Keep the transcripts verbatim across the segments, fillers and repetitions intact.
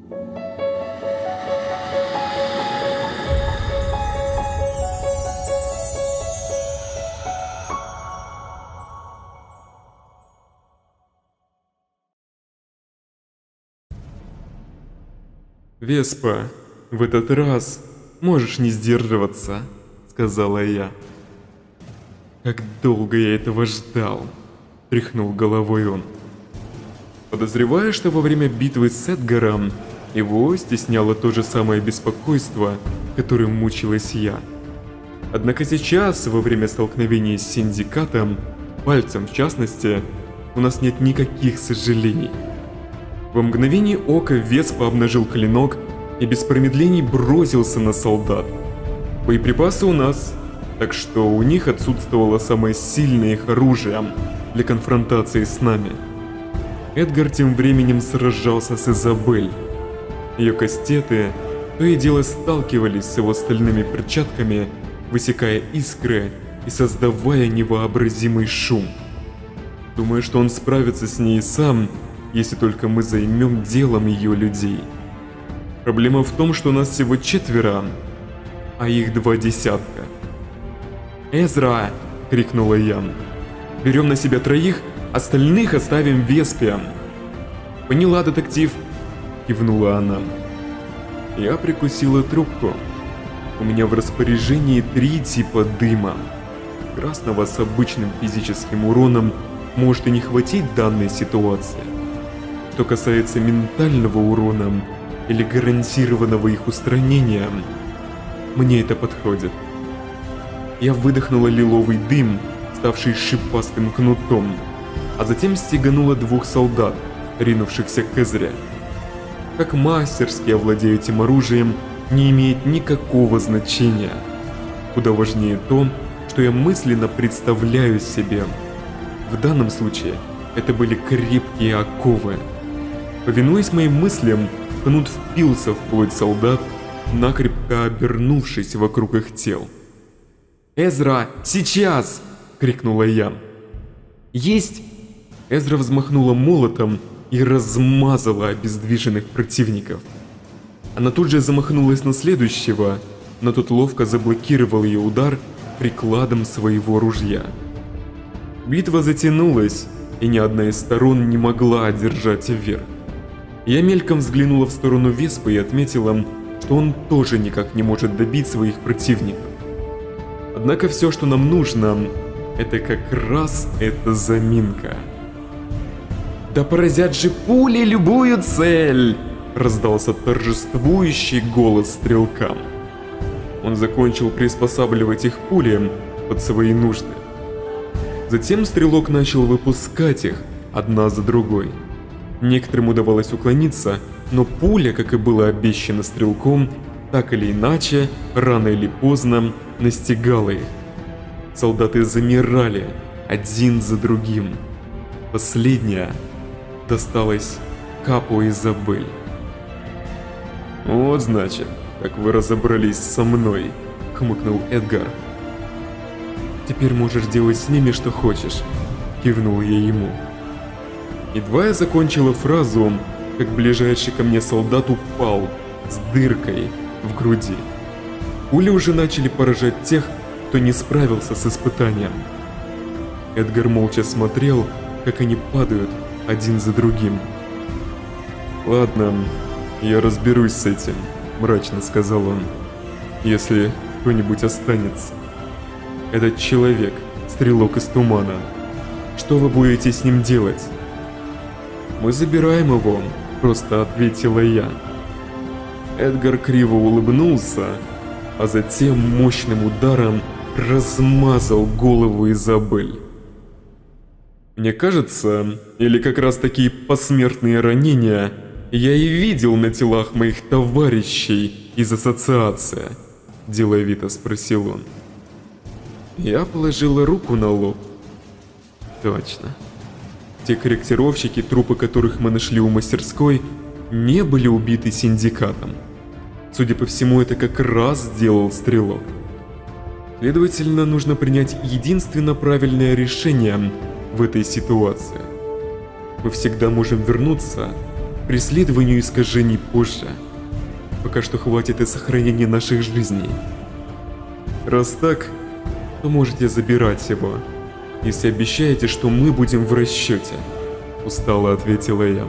«Веспа, в этот раз можешь не сдерживаться», — сказала я. «Как долго я этого ждал», — тряхнул головой он. Подозреваю, что во время битвы с Эдгаром его стесняло то же самое беспокойство, которым мучилась я. Однако сейчас, во время столкновений с Синдикатом, Пальцем в частности, у нас нет никаких сожалений. Во мгновение ока Веспа обнажил клинок и без промедлений бросился на солдат. Боеприпасы у нас, так что у них отсутствовало самое сильное их оружие для конфронтации с нами. Эдгар тем временем сражался с Изабель. Ее кастеты то и дело сталкивались с его стальными перчатками, высекая искры и создавая невообразимый шум. Думаю, что он справится с ней сам, если только мы займем делом ее людей. Проблема в том, что у нас всего четверо, а их два десятка. «Эзра!» — крикнула я. «Берем на себя троих, остальных оставим Веспе». «Поняла, детектив!» — кивнула она. Я прикусила трубку. У меня в распоряжении три типа дыма. Красного с обычным физическим уроном может и не хватить данной ситуации. Что касается ментального урона или гарантированного их устранения, мне это подходит. Я выдохнула лиловый дым, ставший шипастым кнутом, а затем стеганула двух солдат, ринувшихся к Эзре. Как мастерски овладею этим оружием, не имеет никакого значения. Куда важнее то, что я мысленно представляю себе. В данном случае это были крепкие оковы. Повинуясь моим мыслям, кнут впился в плоть солдат, накрепко обернувшись вокруг их тел. «Эзра, сейчас!» — крикнула я. «Есть!» Эзра взмахнула молотом и размазала обездвиженных противников. Она тут же замахнулась на следующего, но тот ловко заблокировал ее удар прикладом своего ружья. Битва затянулась, и ни одна из сторон не могла одержать верх. Я мельком взглянула в сторону Веспы и отметила, что он тоже никак не может добить своих противников. Однако все, что нам нужно, это как раз эта заминка. «Да поразят же пули любую цель!» — раздался торжествующий голос стрелка. Он закончил приспосабливать их пули под свои нужды. Затем стрелок начал выпускать их одна за другой. Некоторым удавалось уклониться, но пуля, как и было обещано стрелком, так или иначе, рано или поздно, настигала их. Солдаты замирали один за другим. Последняя досталась Капу Изабель. «Вот значит, как вы разобрались со мной», — хмыкнул Эдгар. «Теперь можешь делать с ними что хочешь», — кивнул я ему. Едва я закончила фразу, как ближайший ко мне солдат упал с дыркой в груди. Пули уже начали поражать тех, кто не справился с испытанием. Эдгар молча смотрел, как они падают один за другим. «Ладно, я разберусь с этим», — мрачно сказал он, — «если кто-нибудь останется. Этот человек, стрелок из тумана. Что вы будете с ним делать?» «Мы забираем его», — просто ответила я. Эдгар криво улыбнулся, а затем мощным ударом размазал голову Изабель. Мне кажется, или как раз такие посмертные ранения я и видел на телах моих товарищей из ассоциации, деловито спросил он. Я положила руку на лоб. Точно. Те корректировщики, трупы которых мы нашли у мастерской, не были убиты Синдикатом. Судя по всему, это как раз сделал стрелок. Следовательно, нужно принять единственно правильное решение в этой ситуации. Мы всегда можем вернуться, преследованию искажений позже. Пока что хватит и сохранения наших жизней. Раз так, то можете забирать его, если обещаете, что мы будем в расчете. Устало ответила я.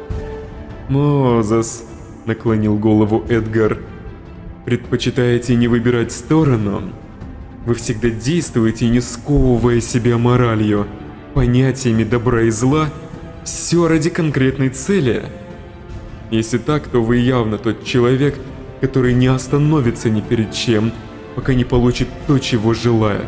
Мозес, наклонил голову Эдгар. Предпочитаете не выбирать сторону? Вы всегда действуете, не сковывая себя моралью, понятиями добра и зла, все ради конкретной цели. Если так, то вы явно тот человек, который не остановится ни перед чем, пока не получит то, чего желает.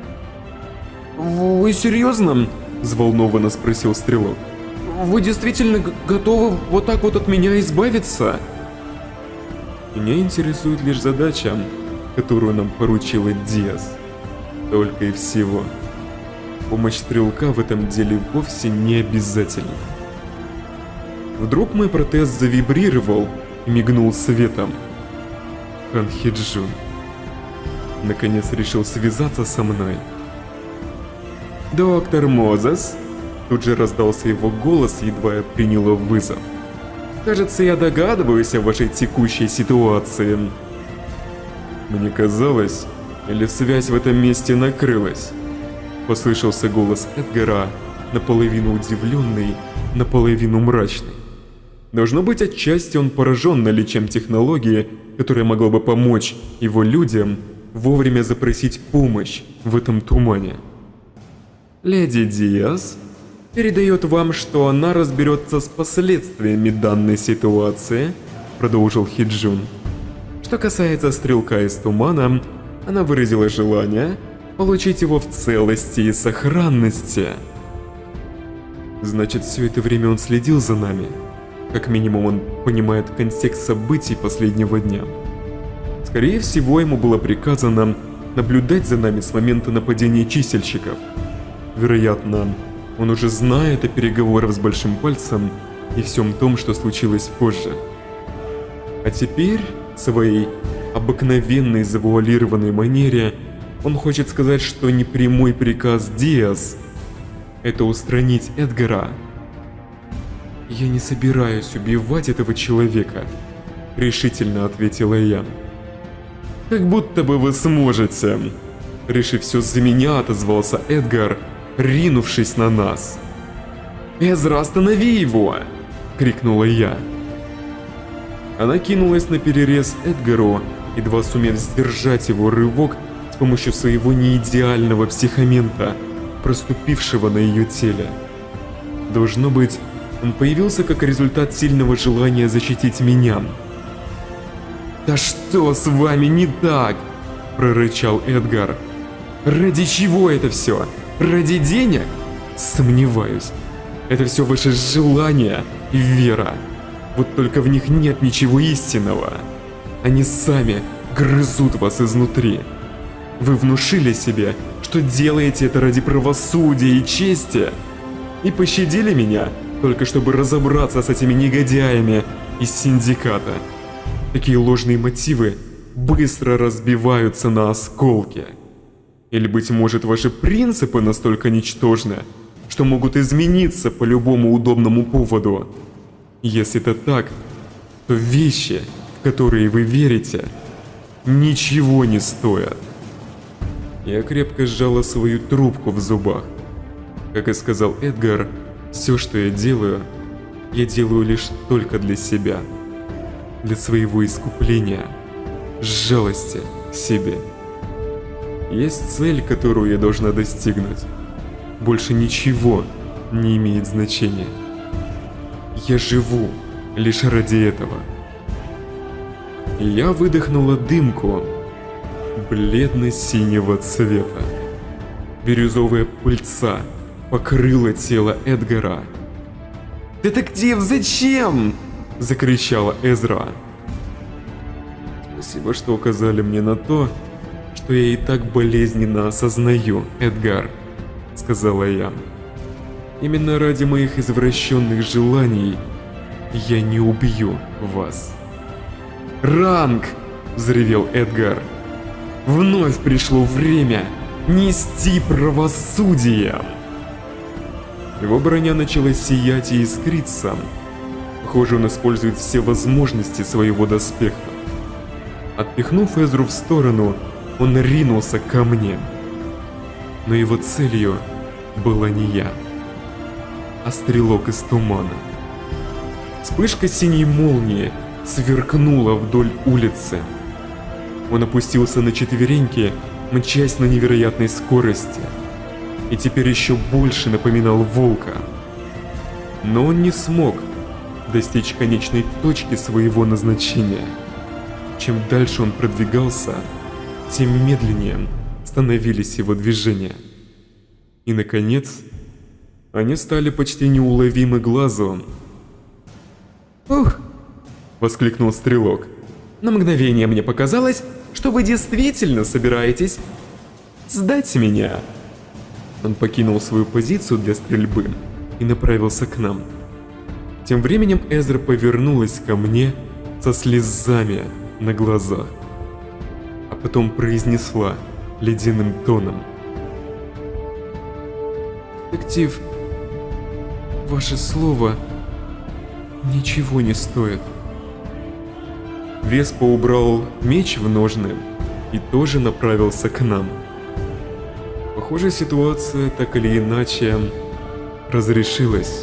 Вы серьезно? Взволнованно спросил Стрелок. Вы действительно готовы вот так вот от меня избавиться? Меня интересует лишь задача, которую нам поручила Диас. Только и всего. Помощь Стрелка в этом деле вовсе не обязательна. Вдруг мой протез завибрировал и мигнул светом. Хан Хиджун наконец решил связаться со мной. «Доктор Мозес!» Тут же раздался его голос, едва я приняла вызов. «Кажется, я догадываюсь о вашей текущей ситуации». Мне казалось, или связь в этом месте накрылась. Послышался голос Эдгара, наполовину удивленный, наполовину мрачный. Должно быть, отчасти он поражен наличием технологии, которая могла бы помочь его людям вовремя запросить помощь в этом тумане. «Леди Диас передает вам, что она разберется с последствиями данной ситуации», продолжил Хиджун. «Что касается Стрелка из тумана, она выразила желание получить его в целости и сохранности». Значит, все это время он следил за нами. Как минимум, он понимает контекст событий последнего дня. Скорее всего, ему было приказано наблюдать за нами с момента нападения чистильщиков. Вероятно, он уже знает о переговорах с Большим Пальцем и всем том, что случилось позже. А теперь, в своей обыкновенной завуалированной манере, он хочет сказать, что непрямой приказ Диас – это устранить Эдгара. «Я не собираюсь убивать этого человека», – решительно ответила я. «Как будто бы вы сможете», – решив все за меня, отозвался Эдгар, ринувшись на нас. «Эзра, останови его!» – крикнула я. Она кинулась на перерез Эдгару, едва сумев сдержать его рывок с помощью своего неидеального психомента, проступившего на ее теле. Должно быть, он появился как результат сильного желания защитить меня. «Да что с вами не так?» – прорычал Эдгар. «Ради чего это все? Ради денег? Сомневаюсь. Это все ваши желания и вера. Вот только в них нет ничего истинного. Они сами грызут вас изнутри. Вы внушили себе, что делаете это ради правосудия и чести, и пощадили меня, только чтобы разобраться с этими негодяями из синдиката. Такие ложные мотивы быстро разбиваются на осколки. Или, быть может, ваши принципы настолько ничтожны, что могут измениться по любому удобному поводу. Если это так, то вещи, в которые вы верите, ничего не стоят». Я крепко сжала свою трубку в зубах. Как и сказал Эдгар, все, что я делаю, я делаю лишь только для себя. Для своего искупления, жалости к себе. Есть цель, которую я должна достигнуть. Больше ничего не имеет значения. Я живу лишь ради этого. И я выдохнула дымку бледно-синего цвета. Бирюзовая пыльца покрыла тело Эдгара. «Детектив, зачем?» – закричала Эзра. «Спасибо, что указали мне на то, что я и так болезненно осознаю, Эдгар», – сказала я. «Именно ради моих извращенных желаний я не убью вас». «Ранг!» – взревел Эдгар. «Вновь пришло время нести правосудие!» Его броня начала сиять и искриться. Похоже, он использует все возможности своего доспеха. Отпихнув Эзру в сторону, он ринулся ко мне. Но его целью была не я, а стрелок из тумана. Вспышка синей молнии сверкнула вдоль улицы. Он опустился на четвереньки, мчась на невероятной скорости, и теперь еще больше напоминал волка. Но он не смог достичь конечной точки своего назначения. Чем дальше он продвигался, тем медленнее становились его движения. И, наконец, они стали почти неуловимы глазу. «Ух!» — воскликнул стрелок. «На мгновение мне показалось, что вы действительно собираетесь сдать меня». Он покинул свою позицию для стрельбы и направился к нам. Тем временем Эзра повернулась ко мне со слезами на глазах, а потом произнесла ледяным тоном: «Детектив, ваше слово ничего не стоит». Веспа убрал меч в ножны и тоже направился к нам. Похоже, ситуация так или иначе разрешилась.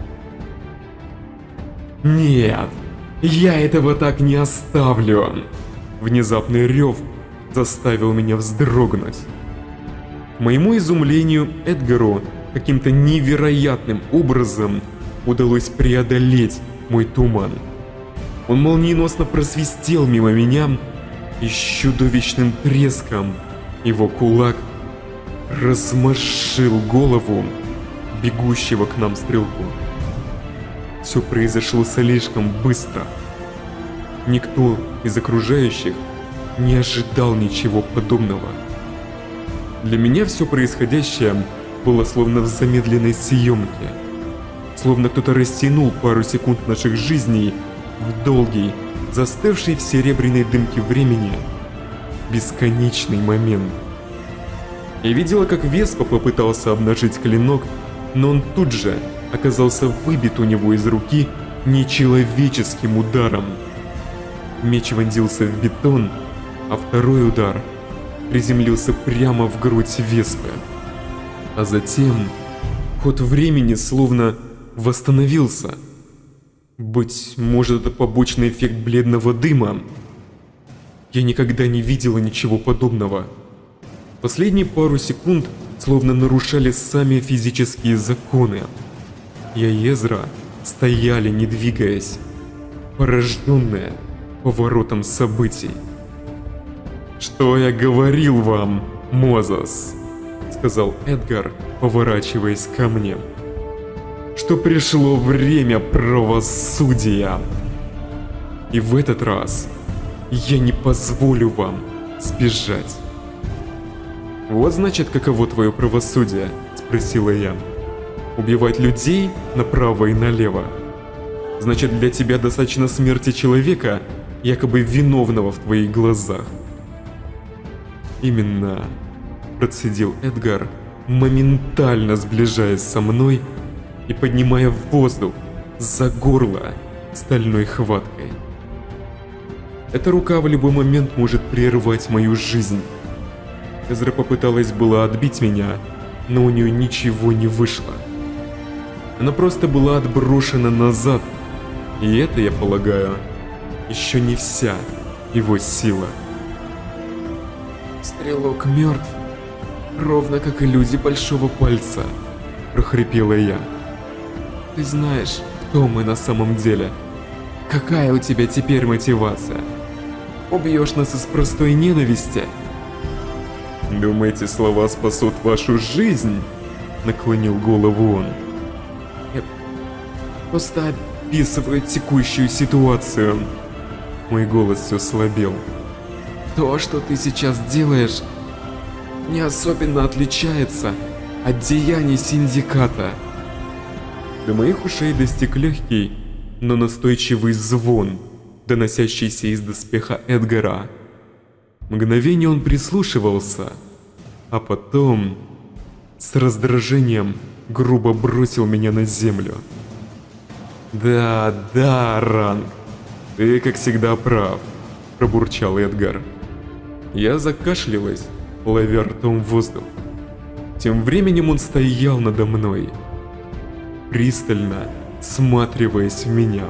«Нет, я этого так не оставлю!» Внезапный рев заставил меня вздрогнуть. К моему изумлению, Эдгару каким-то невероятным образом удалось преодолеть мой туман. Он молниеносно просвистел мимо меня, и с чудовищным треском его кулак размашил голову бегущего к нам стрелку. Все произошло слишком быстро. Никто из окружающих не ожидал ничего подобного. Для меня все происходящее было словно в замедленной съемке. Словно кто-то растянул пару секунд наших жизней в долгий, застывший в серебряной дымке времени, бесконечный момент. Я видела, как Веспа попытался обнажить клинок, но он тут же оказался выбит у него из руки нечеловеческим ударом. Меч вонзился в бетон, а второй удар приземлился прямо в грудь Веспы. А затем ход времени словно восстановился. Быть может, это побочный эффект бледного дыма. Я никогда не видела ничего подобного. Последние пару секунд словно нарушали сами физические законы. Я и Эзра стояли, не двигаясь, пораженные поворотом событий. «Что я говорил вам, Мозес?» — сказал Эдгар, поворачиваясь ко мне. «Что пришло время правосудия. И в этот раз я не позволю вам сбежать». «Вот значит, каково твое правосудие?» — спросила я. «Убивать людей направо и налево? Значит, для тебя достаточно смерти человека, якобы виновного в твоих глазах?» «Именно», — процедил Эдгар, моментально сближаясь со мной и поднимая в воздух за горло стальной хваткой. «Эта рука в любой момент может прервать мою жизнь». Эзра попыталась было отбить меня, но у нее ничего не вышло. Она просто была отброшена назад, и это, я полагаю, еще не вся его сила. «Стрелок мертв, ровно как и люди Большого Пальца», — прохрипела я. «Ты знаешь, кто мы на самом деле? Какая у тебя теперь мотивация? Убьешь нас из простой ненависти?» «Думаете, слова спасут вашу жизнь?» — наклонил голову он. «Я просто описываю текущую ситуацию». Мой голос все слабел. «То, что ты сейчас делаешь, не особенно отличается от деяний Синдиката». До моих ушей достиг легкий, но настойчивый звон, доносящийся из доспеха Эдгара. Мгновение он прислушивался, а потом с раздражением грубо бросил меня на землю. Да, да, Ранг, ты как всегда прав, пробурчал Эдгар. Я закашлялась, ловя ртом воздух. Тем временем он стоял надо мной, пристально всматриваясь в меня.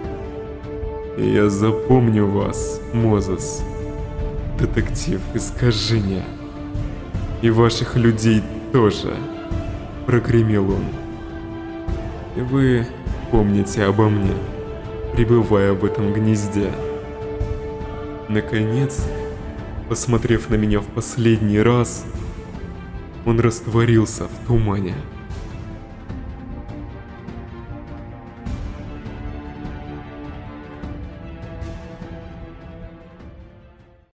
Я запомню вас, Мозес, детектив Искажения. И ваших людей тоже, прогремел он. И вы помните обо мне, пребывая в этом гнезде. Наконец, посмотрев на меня в последний раз, он растворился в тумане.